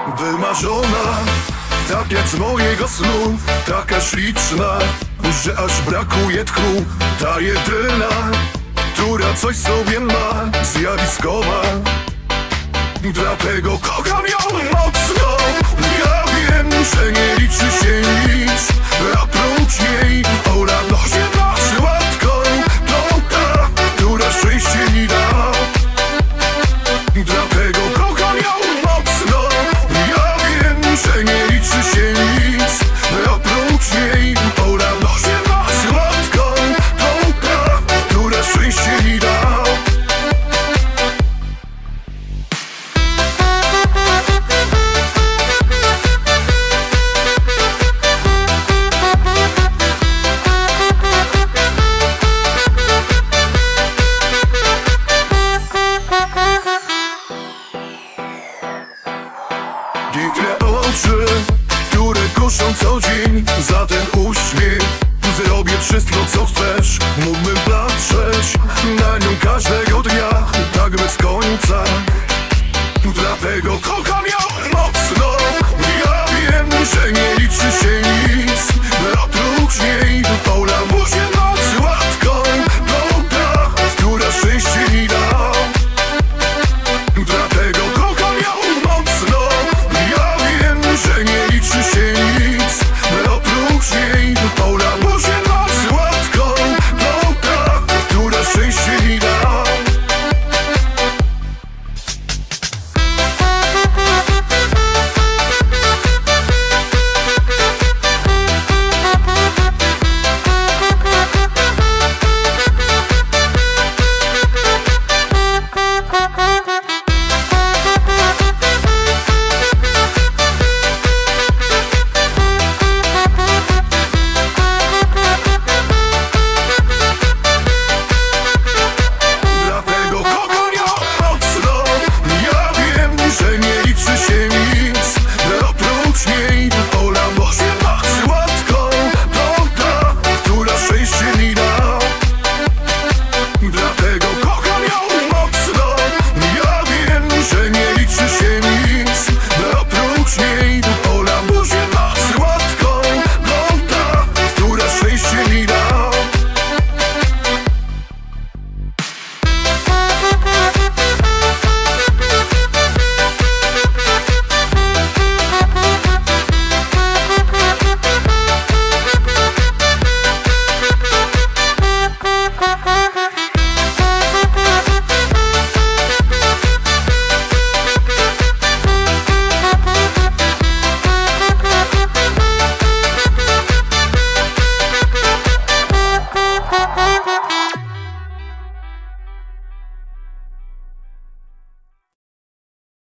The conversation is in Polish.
Wymarzona, tak jak z mojego snu, taka śliczna, że aż brakuje tchu. Ta jedyna, która coś sobie ma, zjawiskowa. Dlatego kocham ją mocno. Ja wiem, że nie liczy się nic oprócz niej. Ona nosi nas łatką. To ta, która szczęście mi da. Dlatego kocham ją mocno. Ja wiem, że nie liczy się nic oprócz niej. Ona nosi nas łatką. To ta, która szczęście mi da. Piękne oczy, które kuszą co dzień. Za ten uśmiech zrobię wszystko co chcesz. Mógłbym patrzeć na nią każdego dnia, tak bez końca. Dlatego kocham